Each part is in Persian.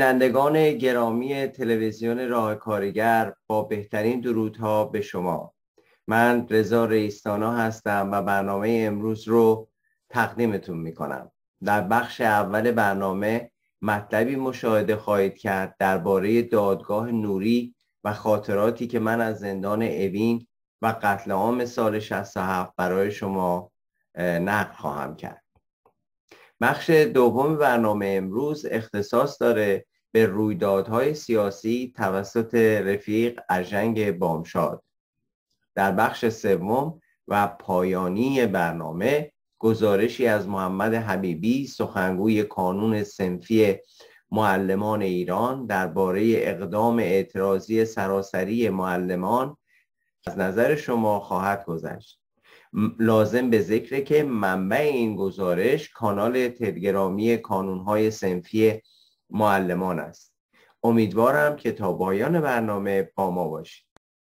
بینندگان گرامی تلویزیون راه کارگر، با بهترین درودها به شما. من رضا رئیس‌دانا هستم و برنامه امروز رو تقدیمتون میکنم. در بخش اول برنامه مطلبی مشاهده خواهید کرد درباره دادگاه نوری و خاطراتی که من از زندان اوین و قتل عام سال 67 برای شما نقل خواهم کرد. بخش دوم برنامه امروز اختصاص داره به رویدادهای سیاسی توسط رفیق ارژنگ بامشاد. در بخش سوم و پایانی برنامه گزارشی از محمد حبیبی، سخنگوی کانون صنفی معلمان ایران، درباره اقدام اعتراضی سراسری معلمان از نظر شما خواهد گذشت. لازم به ذکره که منبع این گزارش کانال تلگرامی کانونهای صنفی معلمان است. امیدوارم که تا پایان برنامه با ما باشید.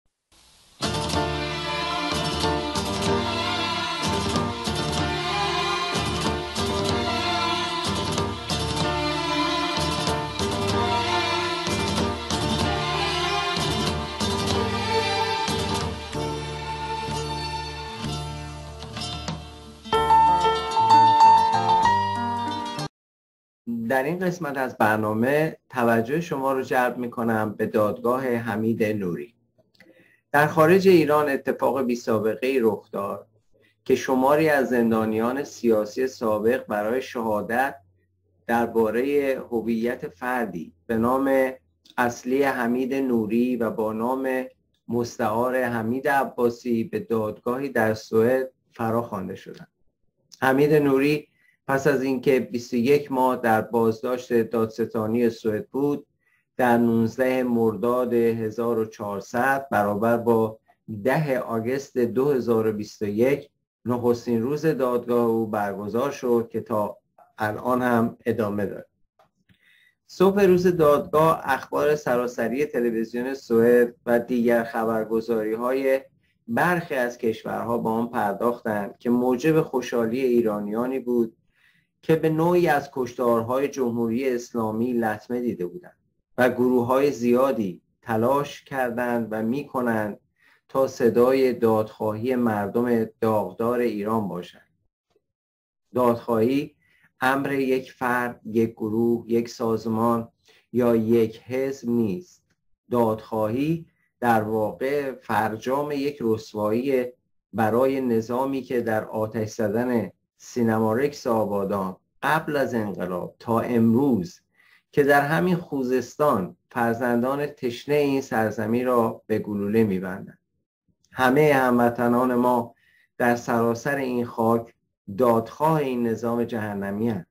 در این قسمت از برنامه توجه شما رو جلب می‌کنم به دادگاه حمید نوری. در خارج ایران اتفاق بی‌سابقه‌ای رخ داد که شماری از زندانیان سیاسی سابق برای شهادت درباره هویت فردی به نام اصلی حمید نوری و با نام مستعار حمید عباسی به دادگاهی در سوئد فراخوانده شدند. حمید نوری پس از اینکه 21 ماه در بازداشت دادستانی سوئد بود، در 19 مرداد 1400 برابر با 10 آگوست 2021 نخستین روز دادگاه او برگزار شد که تا الان هم ادامه دارد. صبح روز دادگاه اخبار سراسری تلویزیون سوئد و دیگر خبرگزاری‌های برخی از کشورها با آن پرداختند که موجب خوشحالی ایرانیانی بود که به نوعی از کشتارهای جمهوری اسلامی لطمه دیده بودند و گروه‌های زیادی تلاش کردند و می‌کنند تا صدای دادخواهی مردم داغدار ایران باشد. دادخواهی امر یک فرد، یک گروه، یک سازمان یا یک حزب نیست. دادخواهی در واقع فرجام یک رسوایی برای نظامی که در آتش زدن سینمارکس آبادان قبل از انقلاب تا امروز که در همین خوزستان فرزندان تشنه این سرزمین را به گلوله می‌بندند. همه هموطنان ما در سراسر این خاک دادخواه این نظام جهنمی هستند.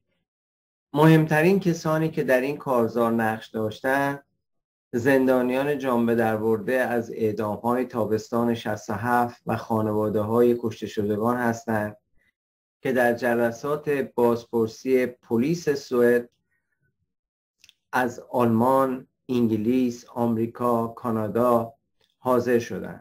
مهمترین کسانی که در این کارزار نقش داشتند زندانیان جان به در برده از اعدام‌های تابستان 67 و خانواده‌های کشته شدگان هستند که در جلسات بازپرسی پلیس سوئد از آلمان، انگلیس، آمریکا، کانادا حاضر شدند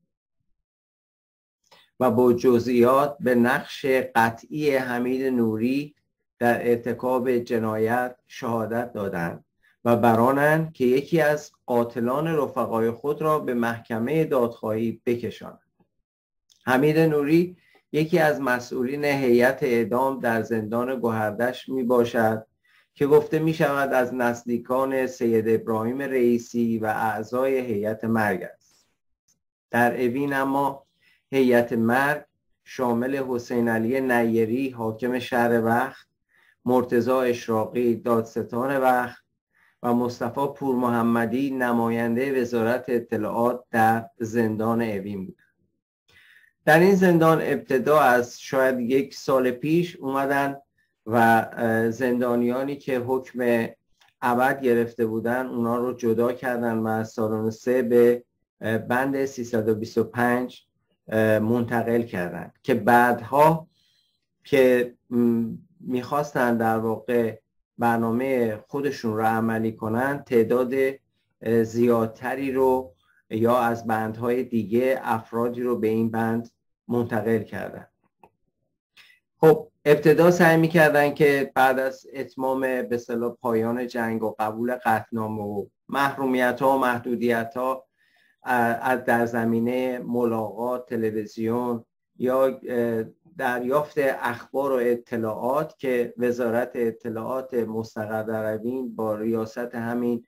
و با جزئیات به نقش قطعی حمید نوری در ارتکاب جنایت شهادت دادند و برانند که یکی از قاتلان رفقای خود را به محکمه دادخواهی بکشانند. حمید نوری یکی از مسئولین هیئت اعدام در زندان گوهردشت می باشد که گفته می شود از نزدیکان سید ابراهیم رئیسی و اعضای هیئت مرگ است. در اوین اما هیئت مرگ شامل حسین علی نیری حاکم شهر وخت، مرتضی اشراقی دادستان وخت و مصطفی پورمحمدی نماینده وزارت اطلاعات در زندان اوین بود. در این زندان ابتدا از شاید 1 سال پیش اومدن و زندانیانی که حکم ابد گرفته بودن اونا رو جدا کردن و از سالن 3 به بند 325 منتقل کردن که بعدها که میخواستن در واقع برنامه خودشون رو عملی کنن تعداد زیادتری رو یا از بندهای دیگه افرادی رو به این بند منتقل کردن. خب ابتدا سعی میکردن که بعد از اتمام به اصطلاح پایان جنگ و قبول قطعنامه و محرومیت ها و محدودیت ها در زمینه ملاقات، تلویزیون یا دریافت اخبار و اطلاعات که وزارت اطلاعات مستقر در اوین با ریاست همین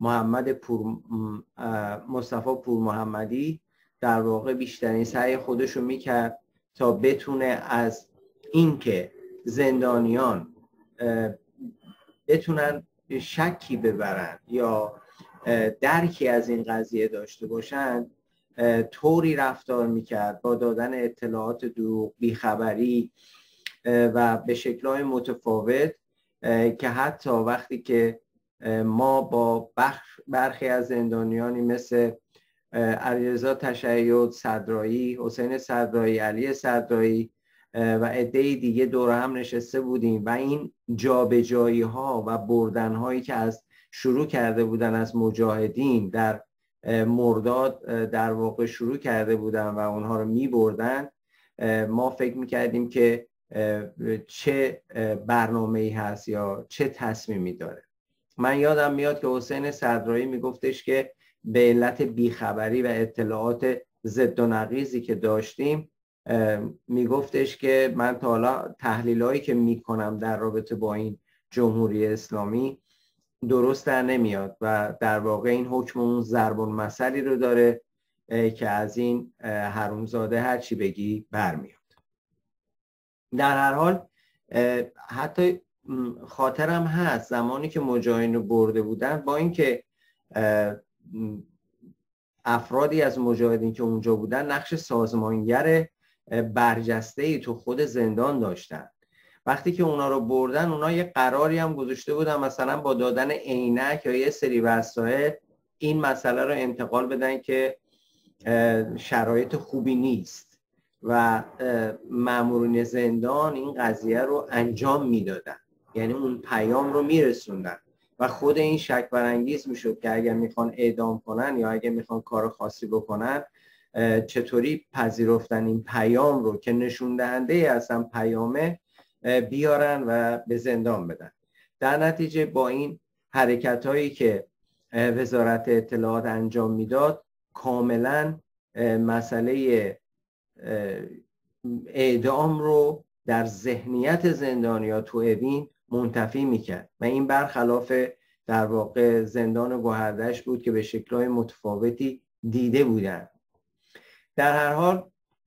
مصطفی پور محمدی در واقع بیشترین سعی خودشو میکرد تا بتونه از اینکه زندانیان بتونن شکی ببرن یا درکی از این قضیه داشته باشن طوری رفتار میکرد با دادن اطلاعات دروغ، بیخبری و به شکل‌های متفاوت که حتی وقتی که ما با برخی از زندانیانی مثل علیرضا تشیع صدرایی، حسین صدرایی، علی صدرایی و عده‌ای دیگه دور هم نشسته بودیم و این جابجایی ها و بردن هایی که از شروع کرده بودن از مجاهدین در مرداد در واقع شروع کرده بودن و اونها رو می بردن، ما فکر می کردیم که چه برنامه‌ای هست یا چه تصمیمی داره. من یادم میاد که حسین صدرایی می گفتش که به علت بیخبری و اطلاعات ضد و نقیضی که داشتیم میگفتش که من تا حالا تحلیلایی که میکنم در رابطه با این جمهوری اسلامی درست در نمیاد و در واقع این حکم اون ضرب المثلی رو داره که از این حرومزاده هر چی بگی برمیاد. در هر حال حتی خاطرم هست زمانی که مجاهدین رو برده بودن، با اینکه افرادی از مجاهدین که اونجا بودن نقش سازمانگر برجسته‌ای تو خود زندان داشتن، وقتی که اونا رو بردن اونا یه قراری هم گذاشته بودن مثلا با دادن عینک یا یه سری وسایل این مسئله رو انتقال بدن که شرایط خوبی نیست و مامورین زندان این قضیه رو انجام میدادن، یعنی اون پیام رو میرسوندن و خود این شک برانگیز میشد که اگر میخوان اعدام کنن یا اگر میخوان کار خاصی بکنن چطوری پذیرفتن این پیام رو که نشون دهنده اصلا پیامه بیارن و به زندان بدن. در نتیجه با این حرکت هایی که وزارت اطلاعات انجام میداد کاملا مسئله اعدام رو در ذهنیت زندانیا تو اوین منتفی میکرد و این برخلاف در واقع زندان گوهردشت بود که به شکل‌های متفاوتی دیده بودن. در هر حال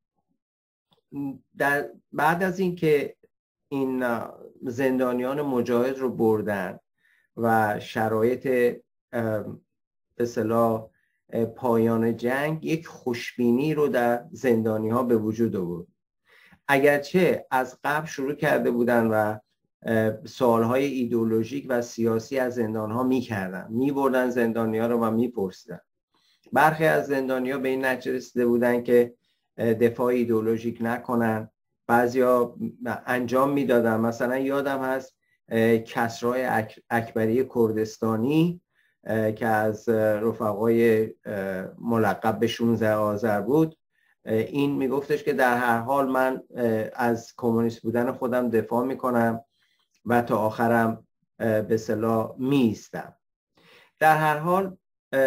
بعد از اینکه این زندانیان مجاهد رو بردن و شرایط به اصطلاح پایان جنگ یک خوشبینی رو در زندانی ها به وجود آورد، اگرچه از قبل شروع کرده بودن و سوالهای ایدئولوژیک و سیاسی از زندان ها میکردن، میبردن زندانی ها رو و میپرسیدن. برخی از زندانی ها به این نتیجه رسیده بودن که دفاع ایدئولوژیک نکنن، بعضیا انجام میدادن. مثلا یادم هست کسرای اکبری کردستانی که از رفقای ملقب به 16 آذر بود، این میگفتش که در هر حال من از کمونیست بودن خودم دفاع میکنم و تا آخرم به اصطلاح میایستم. در هر حال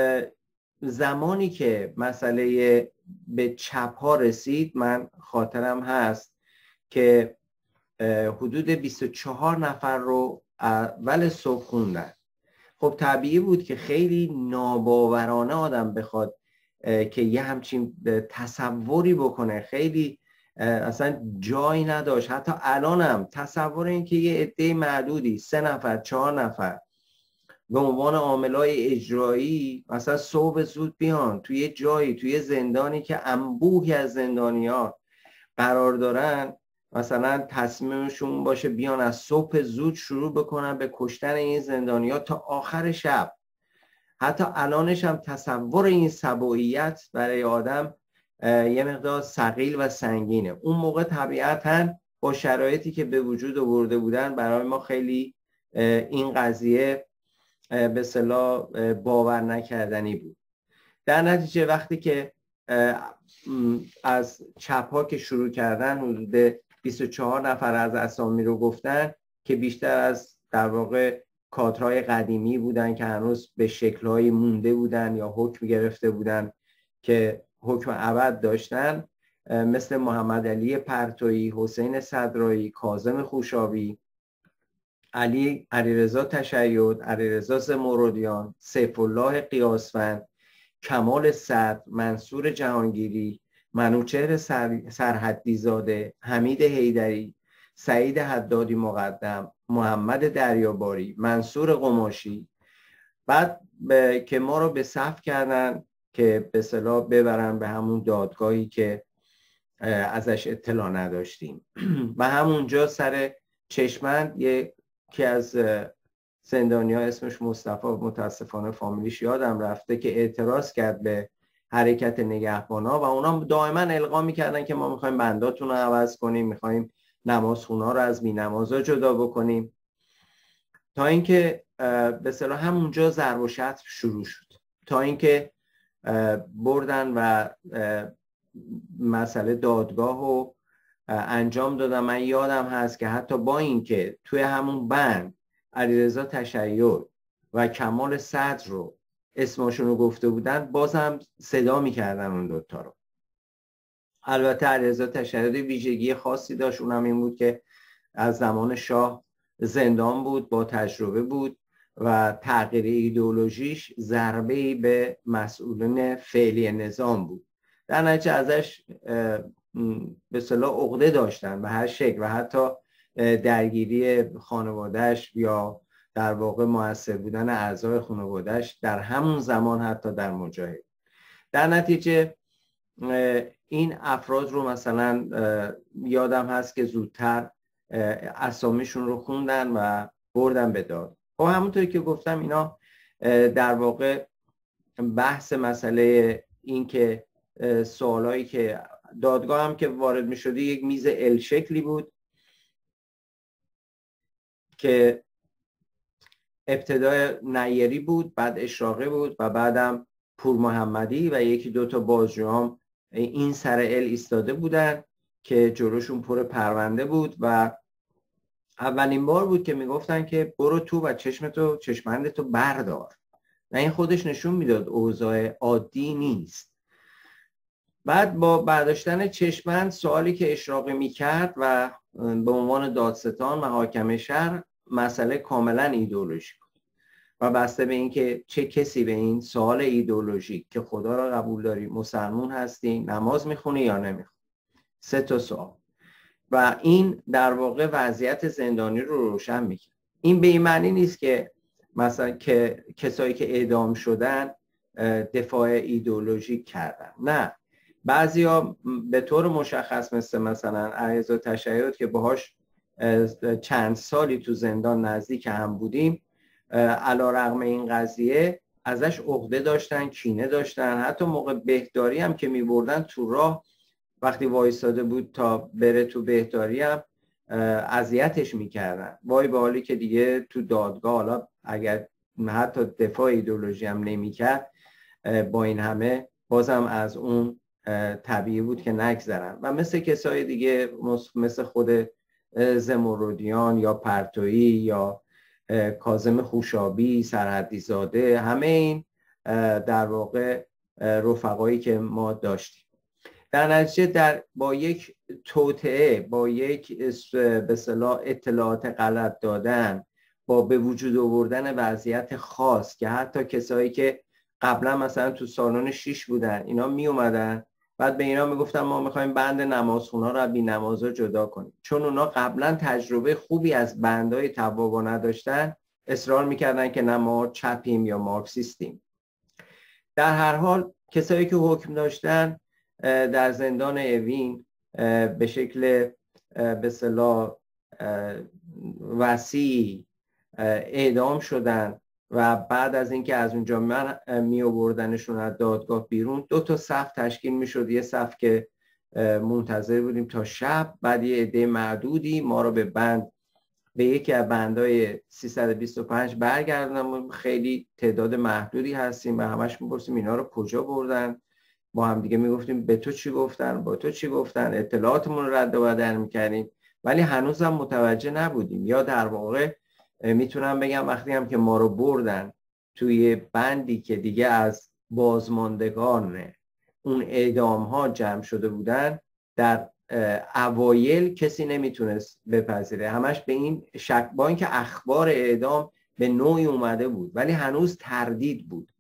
زمانی که مسئله به چپ ها رسید، من خاطرم هست که حدود 24 نفر رو اول صبح خوندن. خب طبیعی بود که خیلی ناباورانه آدم بخواد که یه همچین تصوری بکنه، خیلی اصلا جایی نداشت. حتی الانم تصور این که یه عده معدودی 3 نفر 4 نفر به عنوان عاملای اجرایی مثلا صبح زود بیان توی جایی، توی زندانی که انبوهی از زندانیان قرار دارن، مثلا تصمیمشون باشه بیان از صبح زود شروع بکنن به کشتن این زندانیان تا آخر شب. حتی الانش هم تصور این سبوعیت برای آدم یه مقدار ثقیل و سنگینه. اون موقع طبیعتاً با شرایطی که به وجود آورده بودن برای ما خیلی این قضیه به اصطلاح باور نکردنی بود. در نتیجه وقتی که از چپ ها که شروع کردن حدود 24 نفر از اسامی رو گفتن که بیشتر از در واقع کادرهای قدیمی بودن که هنوز به شکل‌های مونده بودن یا حکم گرفته بودن که حکم ابد داشتن، مثل محمد علی پرتویی، حسین صدرایی، کاظم خوشابی، علیرضا تشیع، علیرضا زمردیان، سیف الله قیاسفند، کمال صدر، منصور جهانگیری، منوچهر سرحدی زاده، حمید حیدری، سعید حدادی مقدم، محمد دریاباری، منصور قماشی. بعد که ما رو به صف کردن که به اصطلاح ببرن به همون دادگاهی که ازش اطلاع نداشتیم و همونجا سر چشمند یکی از زندانی‌ها اسمش مصطفی، متاسفانه فامیلیش یادم رفته، که اعتراض کرد به حرکت نگهبانا و اونا دائما القا میکردن که ما میخوایم بنداتون رو عوض کنیم، میخوایم نمازخونا رو از بی‌نمازا جدا بکنیم، تا اینکه به اصطلاح همونجا ضرب و شتم شروع شد، تا اینکه بردن و مسئله دادگاه رو انجام دادم. من یادم هست که حتی با اینکه توی همون بند علیرضا تشیع و کمال صدر رو اسمشون رو گفته بودن، بازم صدا میکردن اون دوتا رو. البته علیرضا تشیع ویژگی خاصی داشت، اونم این بود که از زمان شاه زندان بود، با تجربه بود و تغییر ایدئولوژیش ضربه‌ای به مسئولین فعلی نظام بود. در نتیجه ازش به اصطلاح عقده داشتن به هر شکل و حتی درگیری خانوادهش یا در واقع مؤثر بودن اعضای خانوادهش در همون زمان حتی در مجاهد. در نتیجه این افراد رو مثلا یادم هست که زودتر اسامیشون رو خوندن و بردن به داد. خب همونطوری که گفتم اینا در واقع بحث مسئله این که سوالایی که دادگاه هم که وارد می شده یک میز ال شکلی بود که ابتدای نیری بود، بعد اشراقی بود و بعدم پور محمدی و یکی دوتا بازجوام این سر ال ایستاده بودن که جلوشون پر پرونده بود و اولین بار بود که میگفتن که برو تو و چشمندتو بردار و این خودش نشون میداد اوضاع عادی نیست. بعد با برداشتن چشمند سوالی که اشراقی میکرد و به عنوان دادستان و حاکم شهر مسئله کاملا ایدئولوژیک بود و بسته به این که چه کسی به این سوال ایدئولوژیک که خدا را قبول داری، مسلمون هستی، نماز میخونی یا نمیخونی، 3 تا سوال و این در واقع وضعیت زندانی رو روشن میکنه. این به این معنی نیست که مثلا که کسایی که اعدام شدن دفاع ایدئولوژیک کردن، نه، بعضیا به طور مشخص مثلا علیرضا تشیع که باهاش چند سالی تو زندان نزدیک هم بودیم، علیرغم این قضیه ازش عقده داشتن، کینه داشتن. حتی موقع بهداری هم که میبردن تو راه وقتی وایستاده بود تا بره تو بهداری هم اذیتش میکردن. وای به حالی که دیگه تو دادگاه حالا اگر حتی دفاع ایدئولوژی هم نمیکرد، با این همه بازم از اون طبیعی بود که نگذرن و مثل کسای دیگه مثل خود زمردیان یا پرتویی یا کاظم خوشابی، سرحدی زاده، همه این در واقع رفقایی که ما داشتیم. در نتیجه با یک توطئه، با یک به اصطلاح اطلاعات غلط دادن، با به وجود آوردن وضعیت خاص که حتی کسایی که قبلا مثلا تو سالن 6 بودن اینا می اومدن بعد به اینا میگفتن ما میخوایم بند نمازخونا رو بی نمازا جدا کنیم، چون اونا قبلا تجربه خوبی از بندهای تبابا نداشتن، اصرار میکردن که نه ما چپیم یا مارکسیستیم. در هر حال کسایی که حکم داشتن در زندان اوین به شکل به اصطلاح وسیع اعدام شدن و بعد از اینکه از اونجا می آوردنشون از دادگاه بیرون 2 تا صف تشکیل میشد. یه صف که منتظر بودیم تا شب، بعد یه عده معدودی ما رو به یکی از بندهای 325 برگردوندن. خیلی تعداد محدودی هستیم و همش میپرسیم اینا رو کجا بردن، با هم دیگه میگفتیم به تو چی گفتن، با تو چی گفتن، اطلاعاتمون رو رد و بدل میکردیم، ولی هنوزم متوجه نبودیم. یا در واقع میتونم بگم وقتی هم که ما رو بردن توی بندی که دیگه از بازماندگان اون اعدام ها جمع شده بودن، در اوایل کسی نمیتونست بپذیره، همش به این شک، با اینکه اخبار اعدام به نوعی اومده بود ولی هنوز تردید بود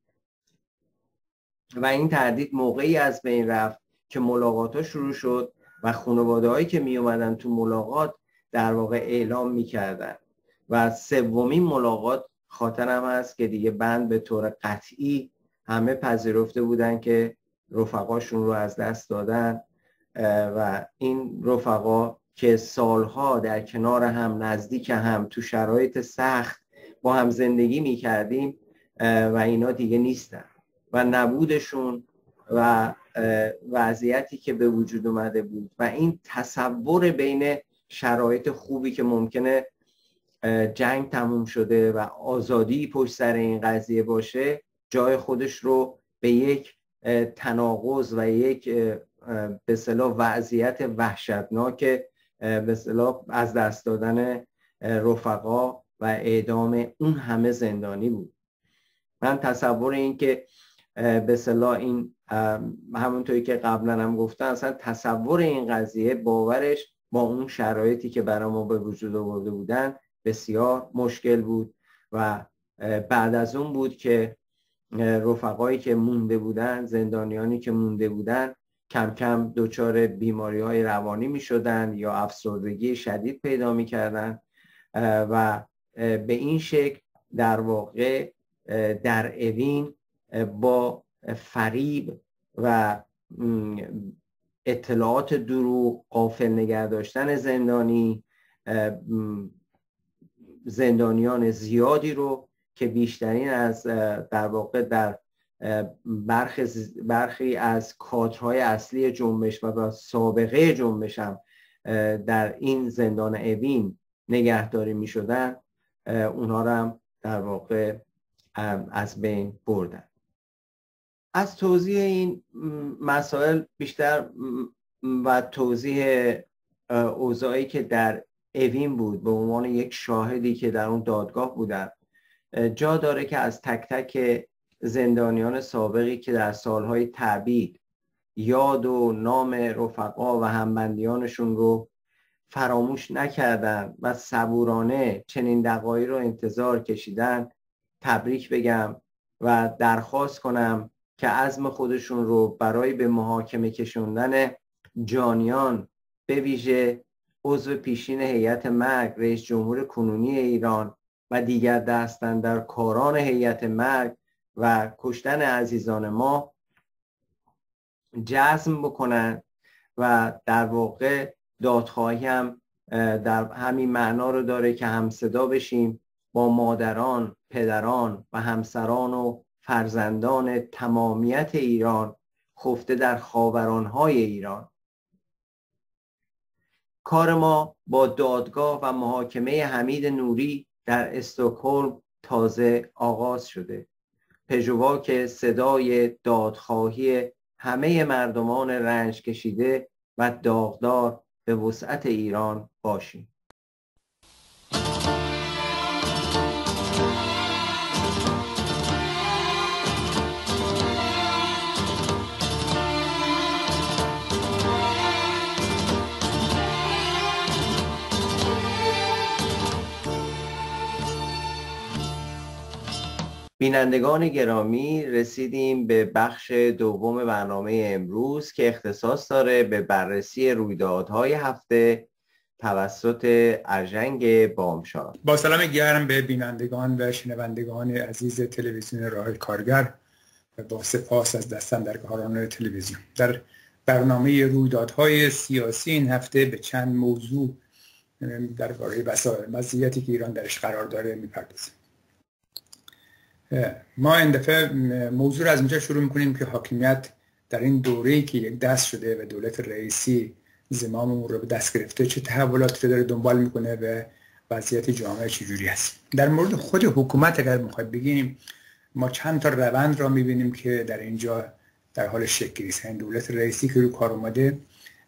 و این تردید موقعی از بین رفت که ملاقات ها شروع شد و خانواده هایی که می اومدن تو ملاقات در واقع اعلام میکردن. و سومین ملاقات خاطرم هست که دیگه بند به طور قطعی همه پذیرفته بودن که رفقاشون رو از دست دادن و این رفقا که سالها در کنار هم، نزدیک هم، تو شرایط سخت با هم زندگی میکردیم و اینا دیگه نیستن و نبودشون و وضعیتی که به وجود اومده بود و این تصور بین شرایط خوبی که ممکنه جنگ تموم شده و آزادی پشت سر این قضیه باشه، جای خودش رو به یک تناقض و یک به اصطلاح وضعیت وحشتناک به اصطلاح از دست دادن رفقا و اعدام اون همه زندانی بود. من تصور این که به اصطلاح این همونطوری که قبلا هم گفتم، اصلا تصور این قضیه، باورش با اون شرایطی که برای ما به وجود آورده بودن بسیار مشکل بود و بعد از اون بود که رفقایی که مونده بودن، زندانیانی که مونده بودن، کم کم دچار بیماری‌های روانی می‌شدن یا افسردگی شدید پیدا می‌کردن و به این شکل در واقع در اوین با فریب و اطلاعات دروغ، غافل نگه داشتن زندانیان زیادی رو که بیشترین از در واقع در برخی از کادرهای اصلی جنبش و با سابقه جنبش هم در این زندان اوین نگهداری می شدن، اونها رو هم در واقع از بین بردن. از توضیح این مسائل بیشتر و توضیح اوضاعی که در اوین بود به عنوان یک شاهدی که در اون دادگاه بودن، جا داره که از تک تک زندانیان سابقی که در سالهای تعبید یاد و نام رفقا و همبندیانشون رو فراموش نکردن و صبورانه چنین دقایقی رو انتظار کشیدن، تبریک بگم و درخواست کنم که عزم خودشون رو برای به محاکمه کشوندن جانیان، به ویژه عضو پیشین هیئت مرگ رئیس جمهور کنونی ایران و دیگر دستاندرکاران هیئت مرگ و کشتن عزیزان ما جزم بکنن و در واقع دادخواهی هم در همین معنا رو داره که همصدا بشیم با مادران، پدران و همسران و فرزندان تمامیت ایران خفته در خاورانهای ایران. کار ما با دادگاه و محاکمه حمید نوری در استکهلم تازه آغاز شده. پژوهان صدای دادخواهی همه مردمان رنج کشیده و داغدار به وسعت ایران باشیم. بینندگان گرامی، رسیدیم به بخش دوم برنامه امروز که اختصاص داره به بررسی رویدادهای هفته توسط ارژنگ بامشار. با سلام گرم به بینندگان و شنوندگان عزیز تلویزیون راه کارگر و با سپاس از دستاندرکاران تلویزیون. در برنامه رویدادهای سیاسی این هفته به چند موضوع درباره وضعیتی که ایران درش قرار داره میپردازیم. ما این دفعه موضوع رو از اینجا شروع میکنیم که حاکمیت در این دوره‌ای که یک دست شده و دولت رئیسی زمام اون رو به دست گرفته چه تحولاتی رو داره دنبال میکنه و وضعیت جامعه چجوری است. در مورد خود حکومت اگر میخوایم بگیم، ما چند تا روند را میبینیم که در اینجا در حال شکل است. این دولت رئیسی که رو کار اومده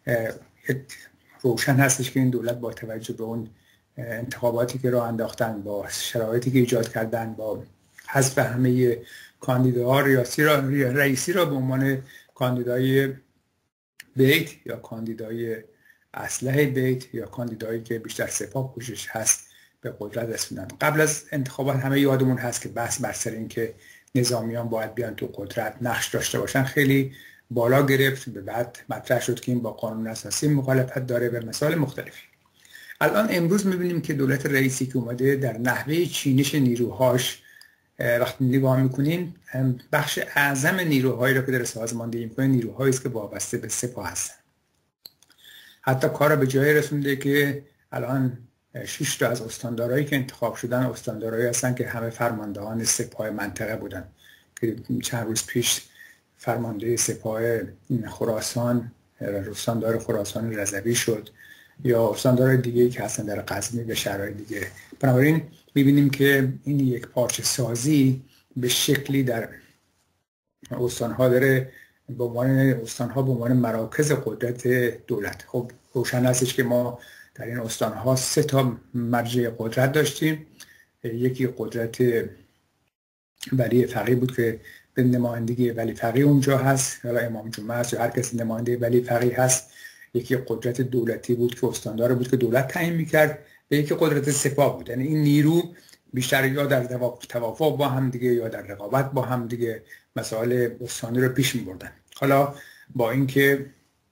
روشن هستش که این دولت با توجه به اون انتخاباتی که راه انداختن، با شرایطی که ایجاد کردن، با حذف همه کاندیداها رئیسی را به عنوان کاندیدای بیت یا کاندیدای اسلحه بیت یا کاندیدایی که بیشتر سپاه پوشش هست به قدرت رسوندن. قبل از انتخابات همه یادمون هست که بحث بر سر این که نظامیان باید بیان تو قدرت نقش داشته باشن خیلی بالا گرفت. به بعد مطرح شد که این با قانون اساسی مخالفت داره به مسائل مختلفی. الان امروز می‌بینیم که دولت رئیسی که اومده در نحوه چینش نیروهاش وقتی نگاه می‌کنیم بخش اعظم نیروهایی را که در سازماندهی می‌کنه نیروهایی است که وابسته به سپاه هستند. حتی کار به جای رسونده که الان 6 تا از استاندارایی که انتخاب شدن استاندارایی هستن که همه فرماندهان سپاه منطقه بودن که چند روز پیش فرمانده سپاه خراسان استاندار خراسان رضوی شد یا استاندار دیگه‌ای که هستن در غزنی و شهرهای دیگه. بنابراین می‌بینیم که این یک پارچه سازی به شکلی در استان‌ها داره به عنوان مراکز قدرت دولت. خب روشن هستش که ما در این استان‌ها 3 تا مرجع قدرت داشتیم. یکی قدرت ولی فقیه بود که به نمایندگی ولی فقیه اونجا هست، حالا امام جمعه است یا هر کسی نماینده ولی فقیه هست. یکی قدرت دولتی بود که استاندار بود که دولت تعیین می‌کرد و یکی قدرت سپاه بود. یعنی این نیرو بیشتر یا در توافق با هم دیگه یا در رقابت با هم دیگه مسائل استانی رو پیش می‌بردن. حالا با اینکه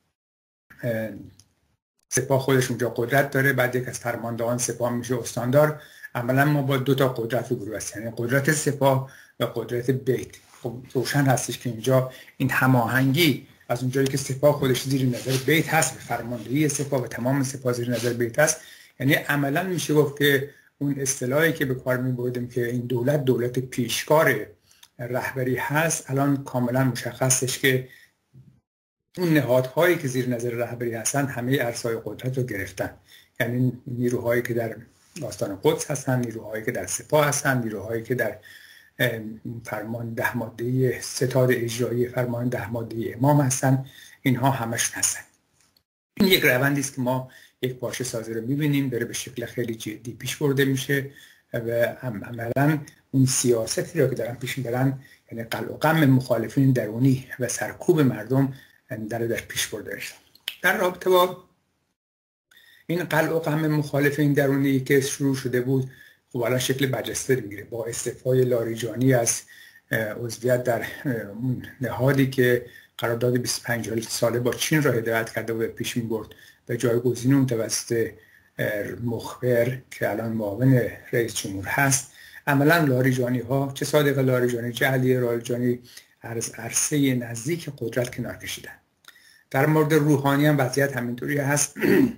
سپاه خودش اونجا قدرت داره، بعد یک از فرماندهان سپاه میشه استاندار، عملا ما با 2 تا قدرت روبرو هستیم، یعنی قدرت سپاه و قدرت بیت. خب روشن هستش که اینجا این هماهنگی از اونجایی که سپاه خودش زیر نظر بیت هست، به فرماندهی سپاه و تمام سپاه زیر نظر بیت هست، یعنی عملا میشه گفت که اون اصطلاحی که به کار می‌بردیم که این دولت پیشکار رهبری هست، الان کاملا مشخصش که اون نهادهایی که زیر نظر رهبری هستن همه عرصه‌های قدرت رو گرفتن. یعنی نیروهایی که در آستان قدس هستن، نیروهایی که در سپاه هستن، نیروهایی که در فرمان 10 ماده ستاد اجرایی فرمان 10 ماده امام هستن، اینها همشون هستن. این یک روندی است که ما یک پارچه سازی رو می‌بینیم داره به شکل خیلی جدی پیش برده میشه و عملاً اون سیاستی رو که دارن پیش میبرن، یعنی قلع و قم مخالفین درونی و سرکوب مردم در پیش برده میشه. در رابطه با این قلع و قم مخالفین درونی که شروع شده بود، خب الان شکل برجسته میگیره با استعفای لاریجانی از عضویت در نهادی که قرارداد 25 ساله با چین را هدایت کرده و پیش میبرد و جایگزین اون توسط مخبر که الان معاون رئیس جمهور هست. عملا لاریجانی ها، چه صادق لاریجانی چه علی لاریجانی، از عرصه نزدیک قدرت کنار کشیدن. در مورد روحانی هم وضعیت همینطوری هست.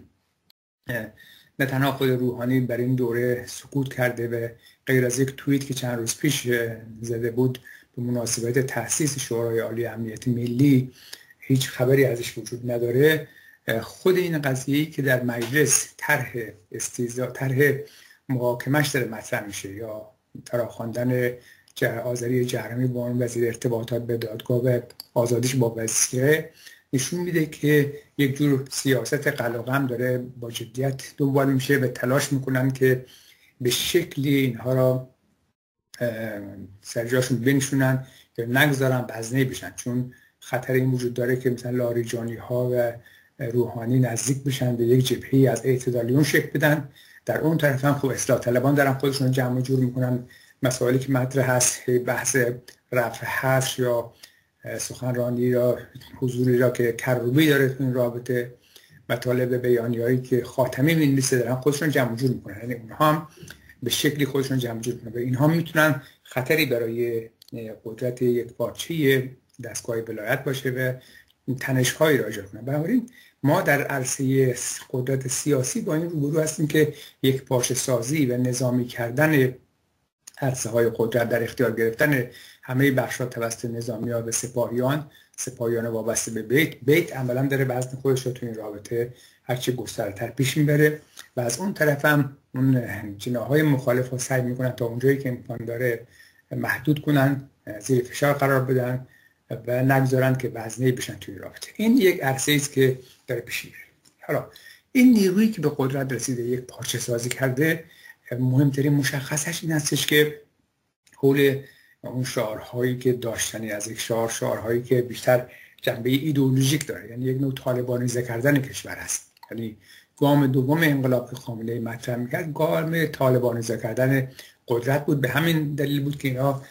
نه تنها خود روحانی بر این دوره سکوت کرده و غیر از یک توییت که چند روز پیش زده بود به مناسبت تأسیس شورای عالی امنیت ملی هیچ خبری ازش وجود نداره. خود این قضیه‌ای که در مجلس طرح محاکمش داره مطرح میشه یا فراخواندن آذری جهرمی به عنوان وزیر ارتباطات به دادگاه و آزادیش با وثیقه نشون میده که یک جور سیاست قلع و قم داره با جدیت دنبال میشه و تلاش میکنن که به شکلی اینها را سرجاشون بنشونن یا نگذارن بزنه بشن، چون خطر این وجود داره که مثلا لاریجانی ها و روحانی نزدیک بشن به یک جبهه‌ای از اعتدالیون شکل بدن. در اون طرف هم خب اصلاح طلبان دارن خودشون جمع جور میکنن. مسائلی که مطرح هست بحث رفع حصر یا سخنرانی یا حضوری را که کروبی داره تو این رابطه، مطالب بیانیه‌ای که خاتمی می‌نویسه دارن خودشون جمع جور میکنن. یعنی اونها هم به شکلی خودشون جمع جور میکنن و اینها میتونن خطری برای قدرت یکپارچه دستگاه ولایت باشه و تنش‌هایی را ایجاد کنه. بنابراین ما در عرصه قدرت سیاسی با این روبرو هستیم که یک پارچه سازی و نظامی کردن عرصه‌های قدرت در اختیار گرفتن همه بخش‌ها توسط نظامی‌ها و سپاهیان وابسته به بیت عملاً داره وزن خودش رو تو این رابطه هرچی گسترتر پیش میبره و از اون طرف هم اون جناح‌های مخالف ها سعی میکنن تا اونجایی که امکان داره محدود کنن، زیر فشار قرار بدن و نگذارن که وزنه بشن توی رابطه. این یک عرصه است که داره پیش میره. حالا این نیرویی که به قدرت رسیده یک پارچه سازی کرده، مهمترین مشخصش این هستش که حول اون شعارهایی که داشتنی از یک شعارهایی که بیشتر جنبه ایدئولوژیک داره، یعنی یک نوع طالبانیزه کردن کشور است. یعنی گام دوم انقلاب که خامنه‌ای مطرح می‌کرد گام طالبانیزه کردن قدرت بود. به همین دلیل بود که اینا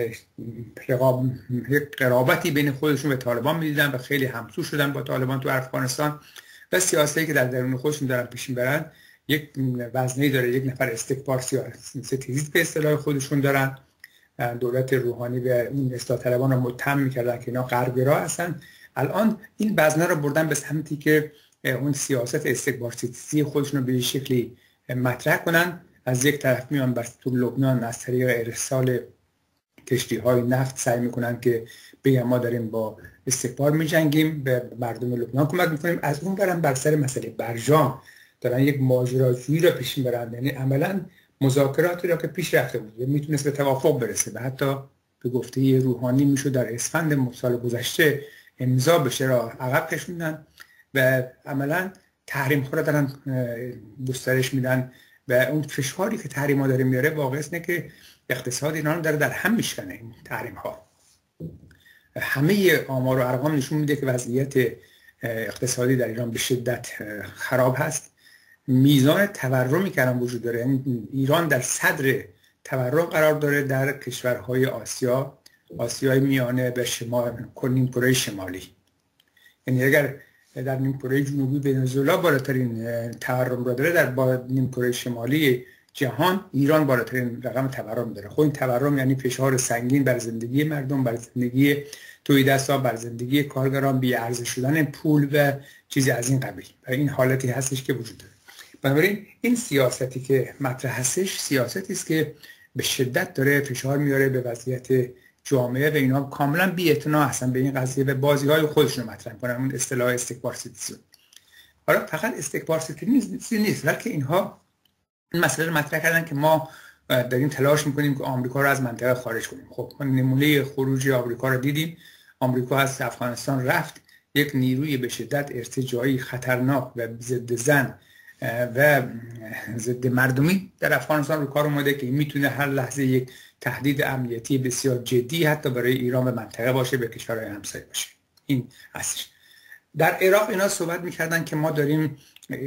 قرابتی بین خودشون به طالبان می‌دیدن و خیلی همسو شدن با طالبان تو افغانستان و سیاستی که در درون خودشون دارن پیش میبرن یک وزنه‌ای داره. یک نفر استکبار ستیزی به اصطلاح خودشون دارن. دولت روحانی به اون اصلاح طلبان رو متهم می‌کردن که اینا غربگرا هستن. الان این وزنه رو بردن به سمتی که اون سیاست استکبار ستیزی خودشون رو به شکلی مطرح کنن. از یک طرف میان بر تو لبنان از طریق ارسال کشتی‌های نفت سعی میکنن که بگن ما داریم با استکبار میجنگیم، به مردم لبنان کمک میکنیم. از اون برن بر سر مسئله برجام دارن یک ماجراجویی رو پیش میبرن، یعنی عملاً مذاکراتی را که پیش رفته بود میتونست به توافق برسه و حتی به گفته روحانی میشد در اسفند سال گذشته امضا بشه را عقب کشوندن و عملاً تحریم ها را دارن گسترش میدن و اون فشاری که تحریم ها داره میاره واقعا اینه که اقتصاد ایران داره در هم میشکنه. این تحریم ها همه آمار و ارقام نشون میده که وضعیت اقتصادی در ایران به شدت خراب هست. میزان تورمی که الان وجود داره، یعنی ایران در صدر تورم قرار داره در کشورهای آسیای میانه به شمال نیمکره شمالی. یعنی اگر در نیمکره جنوبی ونزوئلا بالاترین تورم را داره، در نیمکره شمالی جهان ایران بالاترین رقم تورم داره. خب این تورم یعنی فشار سنگین بر زندگی مردم، بر زندگی تولیدسا، بر زندگی کارگران، بی ارزش شدن پول و چیزی از این قبیل. و این حالتی هستش که وجود داره. بنابراین این سیاستی که مطرح هستش سیاستی است که به شدت داره فشار میاره به وضعیت جامعه و اینا کاملا بی‌اعتنا هستن به این قضیه و بازی‌های خودشون رو مطرح کنن. اون اصطلاح استکبار ستیزی. حالا فقط استکبار ستیزی نیست، بلکه اینها این مسئله رو مطرح کردن که ما داریم تلاش میکنیم که آمریکا رو از منطقه خارج کنیم. خب ما نمونه خروج آمریکا رو دیدیم. آمریکا از افغانستان رفت، یک نیروی به شدت ارتجاعی خطرناک و ضد زن و ضد مردمی در افغانستان رو کار اومده که میتونه هر لحظه یک تهدید امنیتی بسیار جدی حتی برای ایران و منطقه باشه، به کشورهای همسایه باشه. این هستش. در عراق اینا صحبت میکردن که ما داریم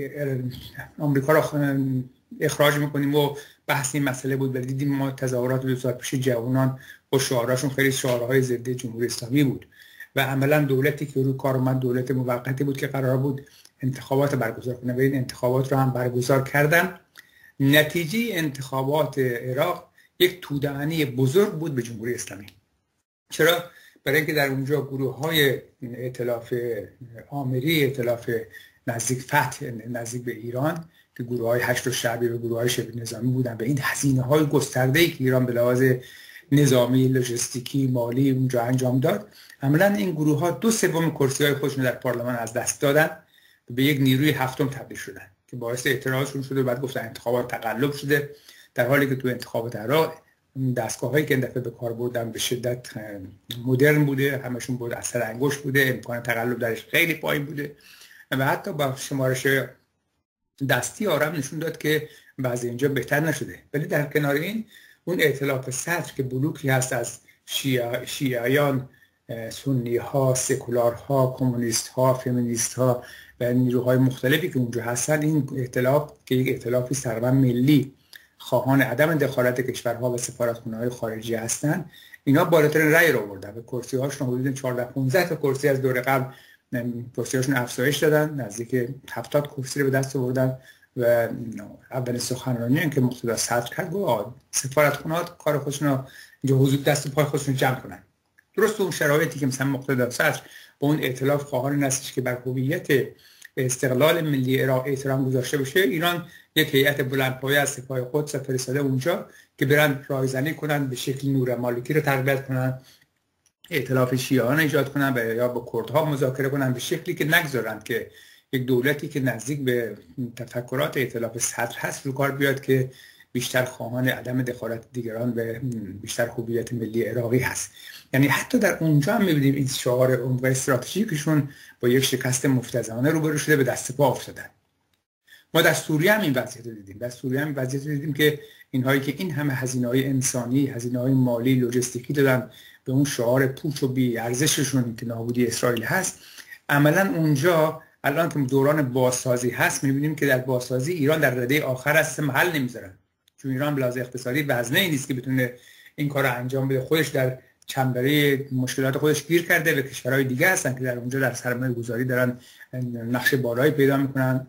آمریکا رو اخراج میکنیم و بحث این مسئله بود. ولی دیدیم ما تظاهرات 2 سال پیش جوانان و شعاراشون خیلی شعارهای ضد جمهوری اسلامی بود و عملا دولتی که رو کار اومد دولت موقتی بود که قرار بود انتخابات برگزار کنه و این انتخابات رو هم برگزار کردن. نتیجه انتخابات عراق یک توده‌ای بزرگ بود به جمهوری اسلامی. چرا؟ برای اینکه در اونجا گروه‌های ائتلاف آمری، ائتلاف نزدیک فتح، نزدیک به ایران که گروه‌های هشت و شعبی و گروه‌های شبه نظامی بودن و این هزینه‌های گسترده‌ای که ایران به لحاظ نظامی، لوجستیکی، مالی اونجا انجام داد، عملاً این گروه‌ها 2/3 کرسی‌های خودشون در پارلمان از دست دادن، به یک نیروی هفتم تبدیل شدن که باعث اعتراضشون شده و بعد گفتن انتخابات تقلب شده، در حالی که تو انتخابات عراق دستگاه‌هایی که این دفعه به کار بردن به شدت مدرن بوده، همشون بود اثر انگشت بوده، امکان تقلب درش خیلی پایین بوده و حتی با شمارش دستی آرام نشون داد که بعضی اینجا بهتر نشده. ولی در کنار این اون ائتلاف صدر که بلوکی هست از شیعیان، سنی ها، سکولار ها، کمونیست ها، فمینیست ها و نیروهای مختلفی که اونجا هستن، این ائتلاف که یک ائتلافی تقریبا ملی خواهان عدم دخالت کشورها و سفارتخانه‌های خارجی هستن، اینا بالاترین رأی رو آوردن و کرسی هاشون حدود 14-15 تا کرسی از دور قبل کرسی هاشون افزایش دادن، نزدیک 70 کرسی رو به دست آوردن و اولین سخنرانی که مقتدا صدر کرد گفت سفارتخانه‌ها کار خودشون رو اینجا حضور دست پای خودشون جمع کنن. درست اون شرایطی که مثلا مقتدا صدر با اون ائتلاف خواهان هستش که بر هویت استقلال ملی عراق احترام گذاشته بشه، ایران یک هیئت بلندپایه از سپاه قدس فرستاده اونجا که برن رایزنی کنن، به شکل نور مالکی رو تقویت کنن، ائتلاف شیعیان ایجاد کنن و یا با کردها مذاکره کنن به شکلی که نگذارن که یک دولتی که نزدیک به تفکرات ائتلاف صدر هست رو کار بیاد که بیشتر خواهان عدم دخالت دیگران و بیشتر هویت ملی عراقی هست. یعنی حتی در اونجا هم می‌بینیم این شعار عمق استراتژیکشون با یک شکست مفتضحانه روبرو شده، به دست پا افتادن. ما در سوریه هم این وضعیت رو دیدیم. در سوریه هم وضعیت رو دیدیم که اینهایی که این همه هزینه‌های انسانی، هزینه‌های مالی، لوجستیکی دادن به اون شعار پوچ و بی ارزششون که نابودی اسرائیل هست، عملاً اونجا الان که دوران بازسازی هست می‌بینیم که در بازسازی ایران در رده آخر است، محل نمیذارن. چون ایران به لحاظ اقتصادی وزنه‌ای نیست که بتونه این کار رو انجام بده. خودش در چنبره مشکلات خودش گیر کرده و کشورهای دیگه هستن که در اونجا در سرمایه‌گذاری دارن نقش بالایی پیدا میکنن.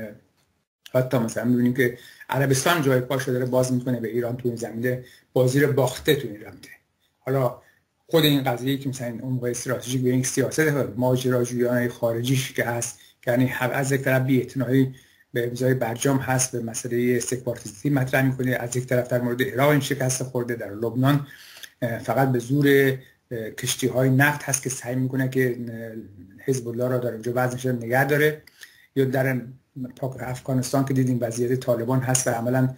حتی مثلا می‌بینیم که عربستان جای پاشو داره باز میکنه به ایران تو این زمینه، بازی رو باخته تو این رمته. حالا خود این قضیه که مثلا اون استراتژیک به این سیاست ماجراجویانه خارجیش که هست، یعنی از یک طرف بی‌اعتنایی به امضای برجام هست، به مسئله استکباراتیستی مطرح میکنه، از یک طرف در مورد عراق این شکست خورده، در لبنان فقط به زور کشتی‌های نفت هست که سعی میکنه که حزب الله را در اونجا وضعش نگه داره، یا در افغانستان که دیدیم وضعیت طالبان هست و عملا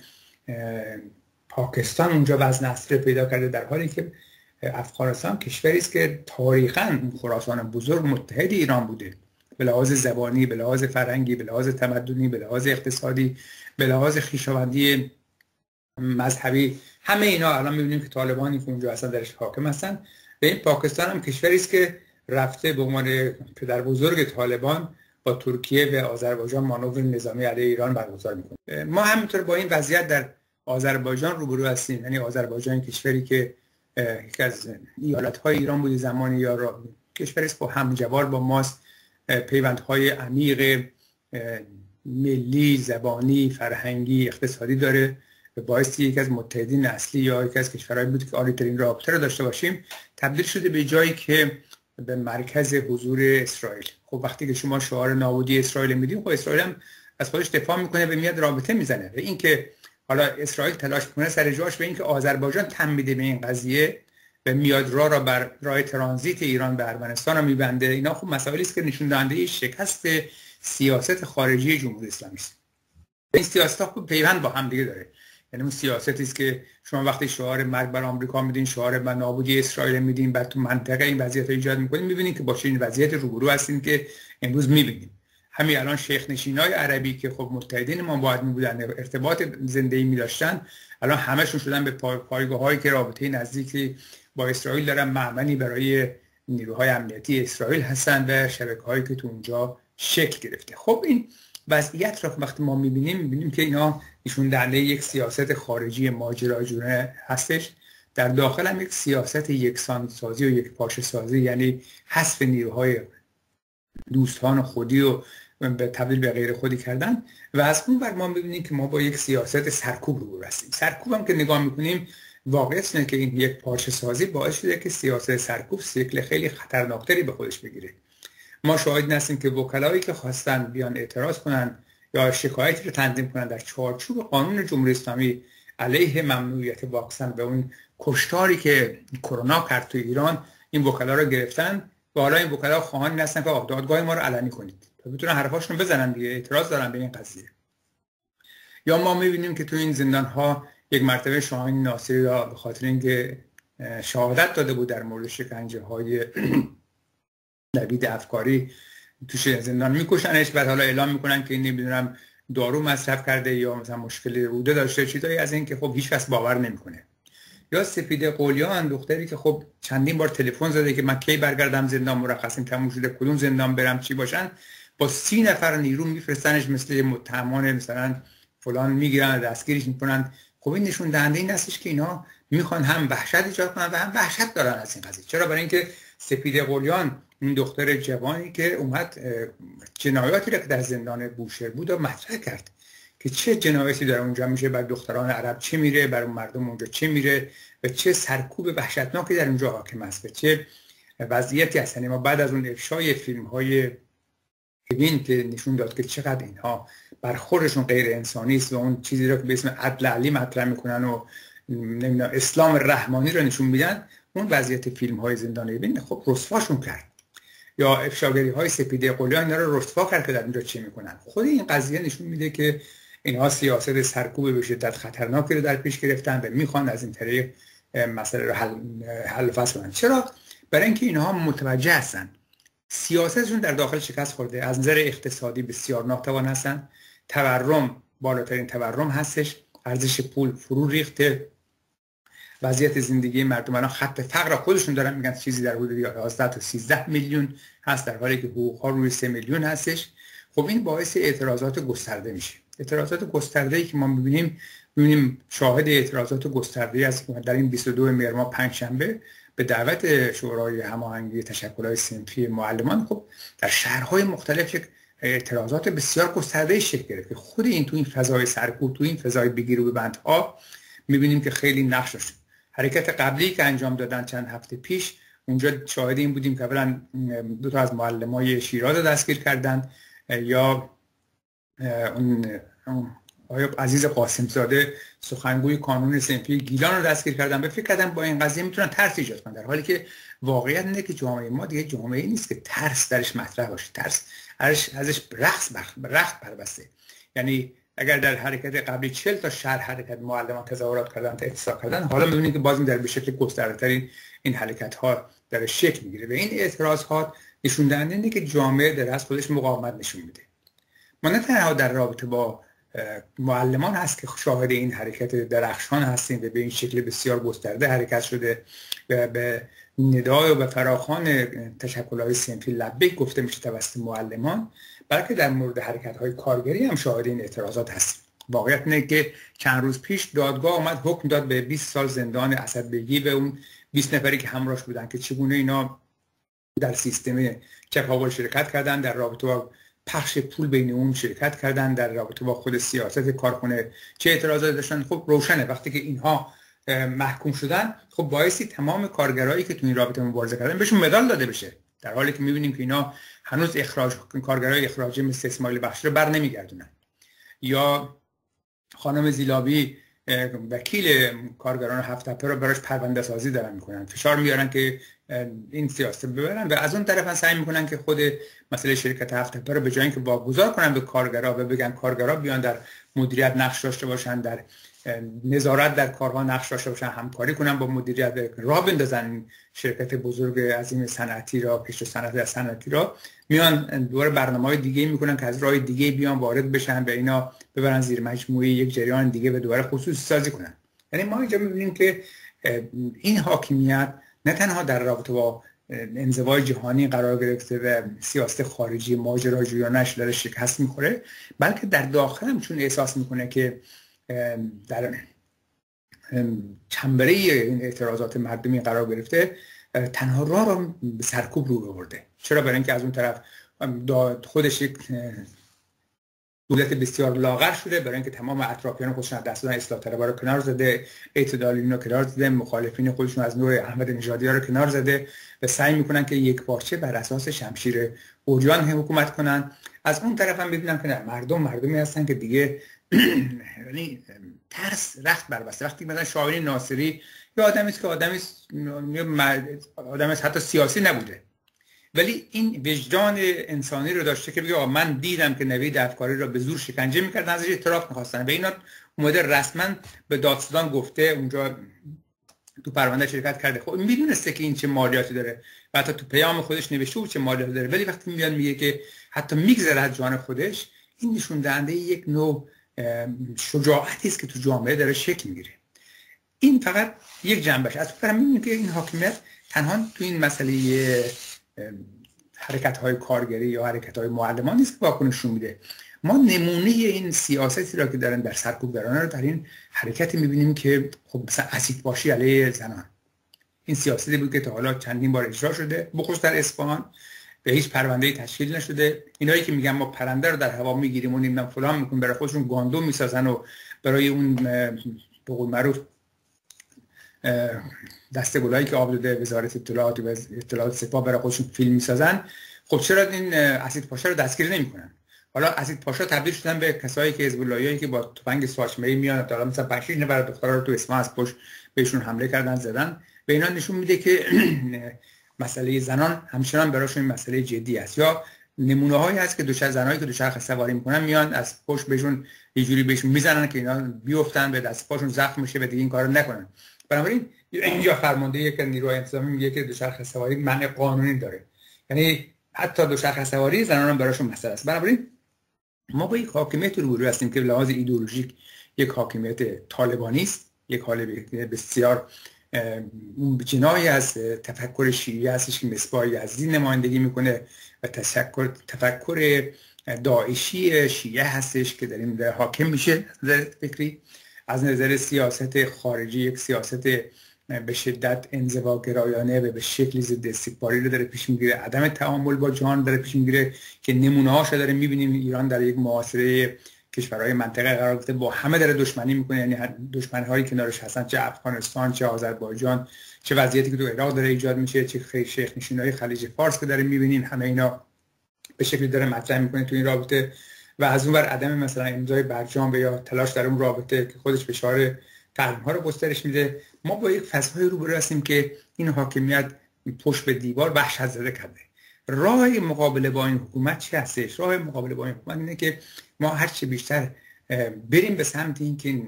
پاکستان اونجا وضع اصلی پیدا کرده، در حالی که افغانستان کشوری است که تاریخاً خراسان بزرگ متحد ایران بوده، به لحاظ زبانی، به لحاظ فرهنگی، به لحاظ تمدنی، به لحاظ اقتصادی، به لحاظ خویشاوندی مذهبی. همه اینا الان می‌بینیم که طالبانی که اونجا اصلا درش حاکم هستن. و این پاکستان هم کشوری است که رفته به عنوان پدر بزرگ طالبان با ترکیه و آذربایجان مانور نظامی علیه ایران برگزار می‌کنه. ما همینطور با این وضعیت در آذربایجان روبرو هستیم. یعنی آذربایجان کشوری که یکی از ایالت‌های ایران بوده زمانی، یا کشوری است با همجوار با ماست، پیوندهای عمیق ملی، زبانی، فرهنگی، اقتصادی داره و باعث یکی از متحدین اصلی یا یکی از کشورهایی بود که عالی‌ترین رابطه رو داشته باشیم، تبدیل شده به جایی که به مرکز حضور اسرائیل. خب وقتی که شما شعار نابودی اسرائیل میدید، خب اسرائیل هم از خودش دفاع میکنه و میاد رابطه میزنه. و اینکه حالا اسرائیل تلاش میکنه سر جاش به اینکه آذربایجان تن میده به این قضیه و میاد را بر راه ترانزیت ایران به ارمنستان رو میبنده، اینا خب مسائلی است که نشون دهنده شکست سیاست خارجی جمهوری اسلامی است. این سیاست‌ها خوب پیوند با هم دیگه داره. یعنی اون سیاستی است که شما وقتی شعار مرگ بر آمریکا میدین، شعار نابودی اسرائیل میدین، بعد تو منطقه این وضعیت ایجاد میکنین، میبینید که با چنین وضعیت روبرو هستیم که امروز میبینیم. همین الان شیخ نشینای عربی که خب متحدین ما باید میبودن، ارتباط زنده‌ای می‌داشتن، الان همشون شدن به پایگاه‌هایی که رابطه نزدیکی با اسرائیل دارن، مأمنی برای نیروهای امنیتی اسرائیل هستن و شبکه‌هایی که تو اونجا شکل گرفته. خب این وضعیت را وقتی ما می‌بینیم که اینا نشون دهنده یک سیاست خارجی ماجراجویانه هستش، در داخل هم یک سیاست یکسان سازی و یک پاشه سازی، یعنی حذف نیروهای دوستان خودی و به تبدیل به غیر خودی کردن. و از اون ور ما می‌بینیم که ما با یک سیاست سرکوب روبرو هستیم. سرکوب هم که نگاه می‌کنیم واقعیت اینه که این یک پارچه سازی باعث شده که سیاست سرکوب شکل خیلی خطرناکتری به خودش بگیره. ما شاهد هستیم که وکلایی که خواستن بیان اعتراض کنن یا شکایتی رو تنظیم کنن در چارچوب قانون جمهوری اسلامی علیه ممنوعیت واکسن و اون کشتاری که کرونا کرد تو ایران، این وکلا رو گرفتن و حالا این وکلا خواهان هستن که دادگاه ما رو علنی کنید تا بتونن حرفاشون رو بزنن دیگه، اعتراض دارن به این قضیه. یا ما می‌بینیم که تو این زندان‌ها یک مرتبه شاهین ناصری را به خاطر اینکه شهادت داده بود در مورد شکنجه‌های نوید افکاری توش زندان میکشنش، بعد حالا اعلام میکنن که این نمیدونم دارو مصرف کرده یا مثلا مشکل روده داشته، چیزایی از این که خب هیچ کس باور نمیکنه. یا سپیده قلیان، دختری که خب چندین بار تلفن زده که من کی برگردم زندان، مرخصیم تموم شده، کدوم زندان برم، چی باشن، با 30 نفر نیرو میفرستنش مثل متهمان مثلا فلان، میگیرن دستگیرش میکنن. خب این نشون دهنده این هستش که اینا میخوان هم وحشت ایجاد کنن و هم وحشت دارن از این قضیه. چرا؟ برای اینکه سپیده قلیان، این دختر جوانی که اومد جنایاتی را که در زندان بوشهر بود و مطرح کرد که چه جنایاتی در اونجا میشه، بر دختران عرب چه میره، بر مردم اونجا چه میره و چه سرکوب وحشتناکی در اونجا حاکم است و چه وضعیتی هست. ما بعد از اون افشای فیلم‌های ببین که نشون داد که چقدر اینها برخوردشون غیر انسانی است و اون چیزی را که به اسم عدل علی مطرح میکنن و نمیدونم اسلام رحمانی رو نشون میدن، اون وضعیت فیلم‌های زندانی ببین خب رسواشون کرد. یا افشاگری های سپیده قلیان اینا رو رسوا کرد که در اونجا چه میکنن. خود این قضیه نشون میده که اینها سیاست سرکوب به شدت خطرناکی رو در پیش گرفتن و میخوان از این طریق مسئله رو حل فصل کنن. چرا؟ برای اینکه اینها متوجه هستن سیاستشون در داخل شکست خورده، از نظر اقتصادی بسیار ناتوان هستن، تورم بالاترین تورم هستش، ارزش پول فرو ریخته، وضعیت زندگی مردم الان خط فقر خودشون دارن میگن چیزی در حدود 11 تا 13 میلیون هست، در حالی که حقوق ها روی 3 میلیون هستش. خب این باعث اعتراضات گسترده میشه. اعتراضات گسترده‌ای که ما می‌بینیم شاهد اعتراضات گسترده‌ای است در این 22 مهر ماه پنجشنبه به دعوت شورای هماهنگی تشکل‌های صنفی معلمان. خب در شهرهای مختلف اعتراضات بسیار گسترده‌ای شکل گرفت که خود این تو این فضای سرکوب، تو این فضای بگیر و ببندها می‌بینیم که خیلی نقش داشت. حرکت قبلی که انجام دادن چند هفته پیش، اونجا شاهد این بودیم که اولا دو تا از معلمای شیراز دستگیر کردند، یا اون آقای عزیز قاسم زاده سخنگوی کانون صنفی گیلان رو دستگیر کردن. به فکر کردن با این قضیه میتونن ترس ایجاد کنن، در حالی که واقعیت اینه که جامعه ما دیگه جامعه‌ای نیست که ترس درش مطرح باشه، ترس ازش رخت بربسته. یعنی اگر در حرکت قبلی 40 تا شهر حرکت معلمان تظاهرات کردن تا احضار کردن، حالا می‌بینید که باز در به شکل گسترده‌تر این حرکت‌ها در شکل می‌گیره و این اعتراضات نشون دهنده اینه که جامعه در از خودش مقاومت نشون میده. ما نه تنها در رابطه با معلمان هست که شاهد این حرکت درخشان هستیم و به این شکل بسیار گسترده حرکت شده و به ندای و به فراخوان تشکل‌های صنفی لبیک گفته میشه توسط معلمان، بلکه در مورد حرکت‌های کارگری هم شاهد این اعتراضات هستیم. واقعیت اینه که چند روز پیش دادگاه اومد حکم داد به 20 سال زندان اسدبگی و اون 20 نفری که همراهش بودن که چگونه اینا در سیستم چپاول شرکت کردن، در رابطه با پخش پول بین اون شرکت کردن، در رابطه با خود سیاست کارخونه چه اعتراضاتی داشتن. خب روشنه وقتی که اینها محکوم شدن، خب بایستی تمام کارگرایی که تو این رابطه مبارزه کردن بهشون مدال داده بشه، در حالی که می‌بینیم که اینا هنوز کارگرای اخراجی مثل اسماعیل بخشی رو بر نمیگردونن. یا خانم زیلابی وکیل کارگران هفت تپه رو براش پرونده سازی دارن میکنن، فشار میارن که این سیاست ببرن، و از اون طرف سعی میکنن که خود مسئله شرکت هفت تپه رو به جای اینکه واگذار کنن به کارگرا و بگن کارگرا بیان در مدیریت نقش داشته باشن، در نظارت در کارها نقش داشته باشن، همکاری کنن با مدیریت، راه بندازن شرکت بزرگ عظیم صنعتی را، پیش صنعتی را، میان دوباره برنامه‌های دیگه میکنن که از راه دیگه بیان وارد بشن و اینا ببرن زیر مجموعه یک جریان دیگه و دوباره خصوصی سازی کنن. یعنی ما اینجا میبینیم که این حاکمیت نه تنها در رابطه با انزوای جهانی قرار گرفته و سیاست خارجی ماجراجویانش داره شکست میخوره، بلکه در داخل هم چون احساس میکنه که در چنبره این اعتراضات مردمی قرار گرفته، تنها راه رو به سرکوب رو برده. چرا؟ برای اینکه از اون طرف خودش یک دولت بسیار لاغر شده، برای اینکه تمام اطرافیان خودشون از دست دادن، اصلاح طلبها رو کنار زده، اعتدالیون رو کنار زده، مخالفین خودشون از نوع احمد نژادی ها رو کنار زده و سعی میکنن که یک پارچه بر اساس شمشیر اوریان حکومت کنن. از اون طرف هم ببینم که مردمی هستن که دیگه یعنی ترس رخت بربسته. وقتی مثلا شاهین ناصری یا آدمی است که آدمی حتی سیاسی نبوده، ولی این وجدان انسانی رو داشته که بگه من دیدم که نوید افکاری را به زور شکنجه میکردن، ازش اعتراف میخواستن و اینا اومده رسما به دادستان گفته، اونجا تو پرونده شرکت کرده. خب میدونسته که این چه مالیاتی داره و حتی تو پیام خودش نوشته بود چه مالیاتی داره، ولی وقتی میاد میگه که حتی میگذره از جان خودش، این نشون دهنده یک نوع شجاعتی است که تو جامعه داره شکل میگیره. این فقط یک جنبش. از اون میبینیم که این حاکمیت تنها تو این مسئله حرکت‌های کارگری یا حرکت‌های معلمان نیست که واکنششون میده. ما نمونه این سیاستی را که دارن در سرکوب دارن رو در این حرکتی میبینیم که خب مثلا اسیدپاشی علیه زنان، این سیاستی بود که تا حالا چندین بار اجرا شده، بخصوص در اصفهان به هیچ پرونده‌ای تشکیل نشده. اینایی که میگن ما پرنده رو در هوا میگیریم و نمیدونم فلان میکنیم، برای خودشون گاندو میسازن و برای اون به قول معروف دسته‌گلایی که آب داده وزارت اطلاعات و اطلاعات سپاه برای خودشون فیلم میسازن. خب چرا این اسیدپاشا رو دستگیر نمیکنن؟ حالا اسیدپاشا تبدیل شدن به کسایی که حزب اللهیایی که با تفنگ ساچمه‌ای میان تا مثلا 5 نفر دخترا رو تو اصفهان از پشت بهشون حمله کردن، زدن. و اینا نشون میده که مسئله زنان همچنان براشون مسئله جدی است. یا نمونه‌هایی هست که زنایی که دوچرخه سواری میکنن میان از پشت بهشون یه جوری بهشون میزنن که اینا بیفتن، به دست پاشون زخم میشه و دیگه این کارو نکنن. بنابراین اینجا فرمانده یک نیروی انتظامی میگه که دوچرخه سواری منع قانونی داره، یعنی حتی دوچرخه سواری زنان هم براشون مسئله است. بنابراین ما با یک حاکمیت روبرو هستیم که به لحاظ ایدئولوژیک یک حاکمیت طالبانی است، یک حال بسیار جنایی از تفکر شیعی هستش که مصباح یزدی نمایندگی میکنه و تفکر داعشی شیعه هستش که در این حاکم میشه از نظر فکری. از نظر سیاست خارجی یک سیاست به شدت انزواگرایانه و به شکلی ضد استکباری رو داره پیش میگیره، عدم تعامل با جهان داره پیش میگیره که نمونه هاشو داره میبینیم. ایران در یک معاصره کشورهای منطقه قرار گرفته، با همه داره دشمنی میکنه، یعنی دشمن‌هایی کنارش هستن، چه افغانستان، چه آذربایجان، چه وضعیتی که تو عراق داره ایجاد میشه، چه شیخ نشینای خلیج فارس که داره میبینین، همه اینا به شکلی داره مطرح میکنه تو این رابطه. و از اون ور عدم مثلا امضای برجام و یا تلاش در اون رابطه که خودش فشار تحریم‌ها رو گسترش میده. ما با یک فضای روبرو هستیم که این حاکمیت پشت به دیوار وحشت زده کرده. راه مقابله با این حکومت چی هستش؟ راه مقابله با این حکومت اینه که ما هر چه بیشتر بریم به سمت این که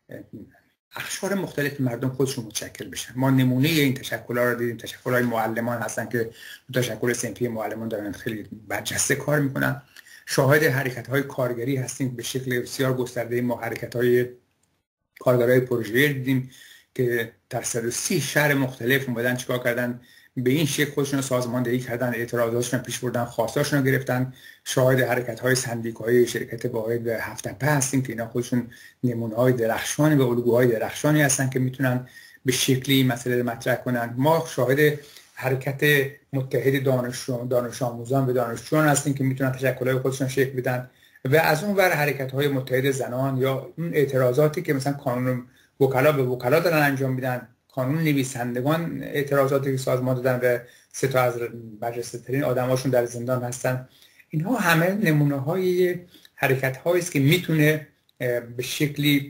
اقشار مختلف مردم خودشون متشکل بشن. ما نمونه این تشکل‌ها رو دیدیم، تشکل‌های معلمان هستن که تشکل صنفی معلمان دارن خیلی برجسته کار میکنن. شاهد حرکت‌های کارگری هستیم به شکل بسیار گسترده. ما حرکت‌های کارگرای پروژه‌ای دیدیم که در 130 شهر مختلف اومدن چیکار کردن، به این شکل خودشون سازماندهی کردن، اعتراضاتشون پیش بردن، خواستاشون رو گرفتن. شاهد حرکت‌های سندیکایی شرکت واحد و هفت‌تپه هستیم که اینا خودشون نمونه‌های درخشانی و الگوهای درخشانی هستن که میتونن به شکلی مسئله رو مطرح کنن. ما شاهد حرکت متحد دانش آموزان و دانشجویان هستیم که میتونن تشکل‌های خودشون شکل بدن. و از اون ور حرکت‌های متحد زنان یا اون اعتراضاتی که مثلا قانون وکلا به وکلا دارن انجام میدن، قانون نویسندگان اعتراضاتی که سازمان دادن و 3 تا از برجسته‌ترین آدماشون در زندان هستن. اینها همه نمونه‌های حرکت‌هایی است که میتونه به شکلی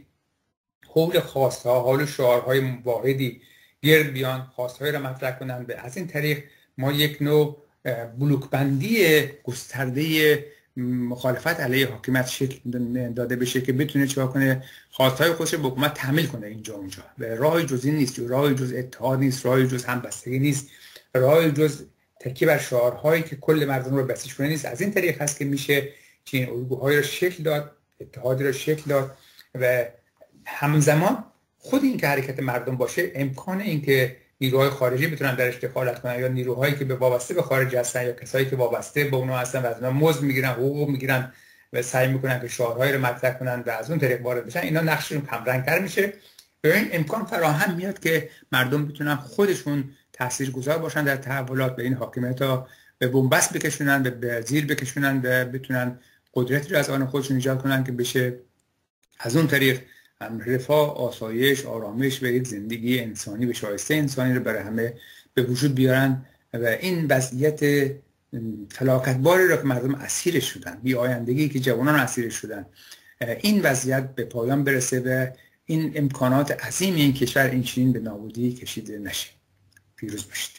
حول خواست‌ها، حول شعارهای واحدی گرد بیان، خواست‌های را مطرح کنن. به از این طریق ما یک نوع بلوک‌بندی گسترده مخالفت علیه حاکمیت شکل داده بشه که بتونه چیکار کنه، خواستهای خودش به حکومت تحمیل کنه اینجا اونجا. و راهی جز این نیست، راهی جز اتحاد نیست، راهی جز همبستگی نیست، راهی جز تکیه بر شعارهایی که کل مردم رو بسیج کنه نیست. از این طریق هست که میشه چنین الگوهایی رو شکل داد، اتحادی رو شکل داد و همزمان خود این که حرکت مردم باشه، امکان این که نیروهای خارجی بتونن درش دخالت کنن یا نیروهایی که وابسته به خارج هستن یا کسایی که وابسته به اونها هستن و از اونها مزد میگیرن، حقوق میگیرن و سعی میکنن که شعارهایی رو مطرح کنن و از اون طریق وارد بشن، اینا نقششون کمرنگ‌تر میشه. به این امکان فراهم میاد که مردم بتونن خودشون تاثیرگذار باشن در تحولات، به این حاکمیت‌ها به بنبست بکشونن، به زیر بکشونن و بتونن قدرتی رو از آن خودشون ایجاد کنن که بشه از اون طریق رفاه، آسایش، آرامش و یک زندگی انسانی به شایسته انسانی رو برای همه به وجود بیارن. و این وضعیت فلاکتباری رو که مردم اسیرش شدن، بی آیندگی که جوانان اسیرش شدن، این وضعیت به پایان برسه و این امکانات عظیم این کشور این چنین به نابودی کشیده نشه. پیروز باشید.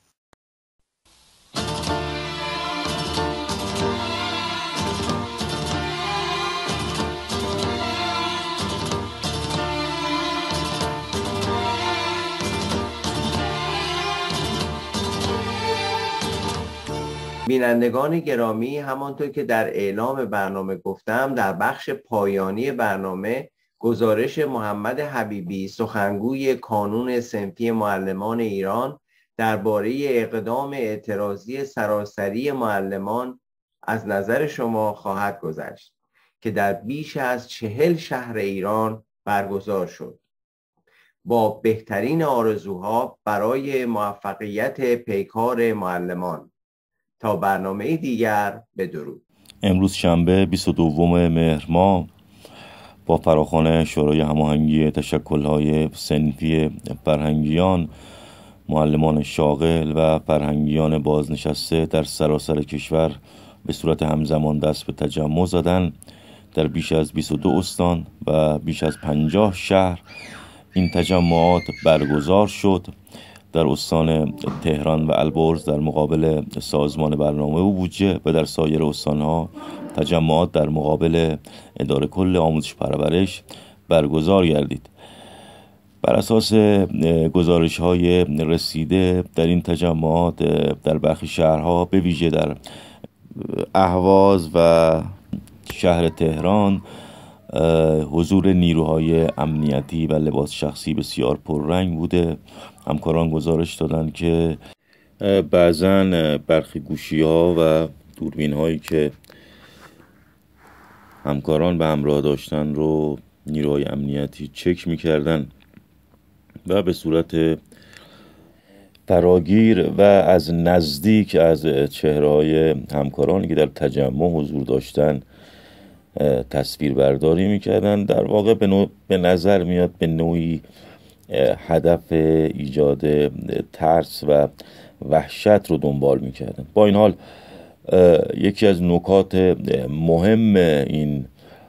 بینندگان گرامی، همانطور که در اعلام برنامه گفتم، در بخش پایانی برنامه گزارش محمد حبیبی، سخنگوی کانون صنفی معلمان ایران، درباره اقدام اعتراضی سراسری معلمان از نظر شما خواهد گذشت که در بیش از 40 شهر ایران برگزار شد. با بهترین آرزوها برای موفقیت پیکار معلمان. تا برنامه دیگر، بدرود. امروز شنبه 22 مهر ماه با فراخوان شورای هماهنگی تشکل‌های صنفی فرهنگیان، معلمان شاغل و فرهنگیان بازنشسته در سراسر کشور به صورت همزمان دست به تجمع زدن. در بیش از 22 استان و بیش از 50 شهر این تجمعات برگزار شد. در استان تهران و البرز در مقابل سازمان برنامه و بودجه و در سایر استانها تجمعات در مقابل اداره کل آموزش پرورش برگزار گردید. بر اساس گزارش‌های رسیده در این تجمعات در برخی شهرها به ویژه در اهواز و شهر تهران حضور نیروهای امنیتی و لباس شخصی بسیار پررنگ بوده. همکاران گزارش دادند که بعضن برخی گوشی‌ها و دوربین‌هایی که همکاران به همراه داشتن رو نیروهای امنیتی چک می‌کردن و به صورت فراگیر و از نزدیک از چهره‌های همکارانی که در تجمع حضور داشتن تصویر برداری میکردن. در واقع به نظر میاد به نوعی هدف ایجاد ترس و وحشت رو دنبال میکردن. با این حال یکی از نکات مهم این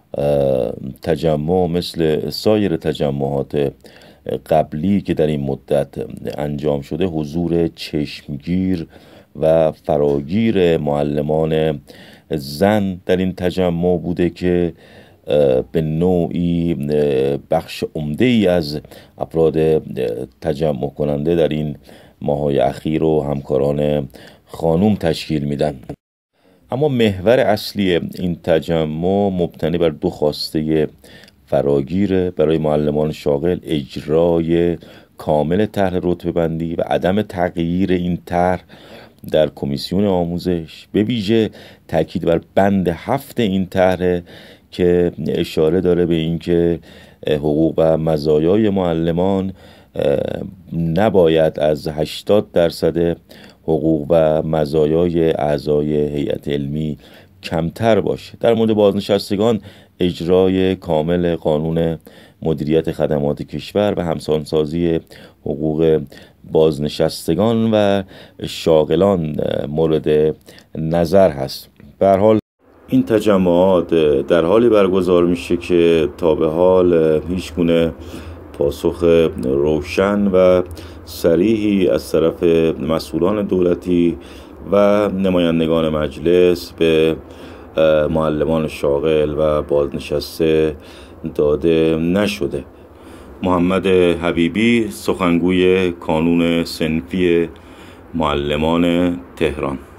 تجمع مثل سایر تجمعات قبلی که در این مدت انجام شده حضور چشمگیر و فراگیر معلمان زن در این تجمع بوده که به نوعی بخش عمده‌ای از افراد تجمع کننده در این ماه‌های اخیر و همکاران خانوم تشکیل میدن. اما محور اصلی این تجمع مبتنی بر دو خواسته فراگیر برای معلمان شاغل: اجرای کامل طرح رتبه بندی و عدم تغییر این طرح در کمیسیون آموزش، به ویژه تاکید بر بند 7 این طرح که اشاره داره به اینکه حقوق و مزایای معلمان نباید از 80% حقوق و مزایای اعضای هیئت علمی کمتر باشه. در مورد بازنشستگان اجرای کامل قانون مدیریت خدمات کشور و همسانسازی حقوق بازنشستگان و شاغلان مورد نظر هست. به هر حال این تجمعات در حالی برگزار میشه که تا به حال هیچ گونه پاسخ روشن و صریحی از طرف مسئولان دولتی و نمایندگان مجلس به معلمان شاغل و بازنشسته داده نشده. محمد حبیبی، سخنگوی کانون صنفی معلمان تهران.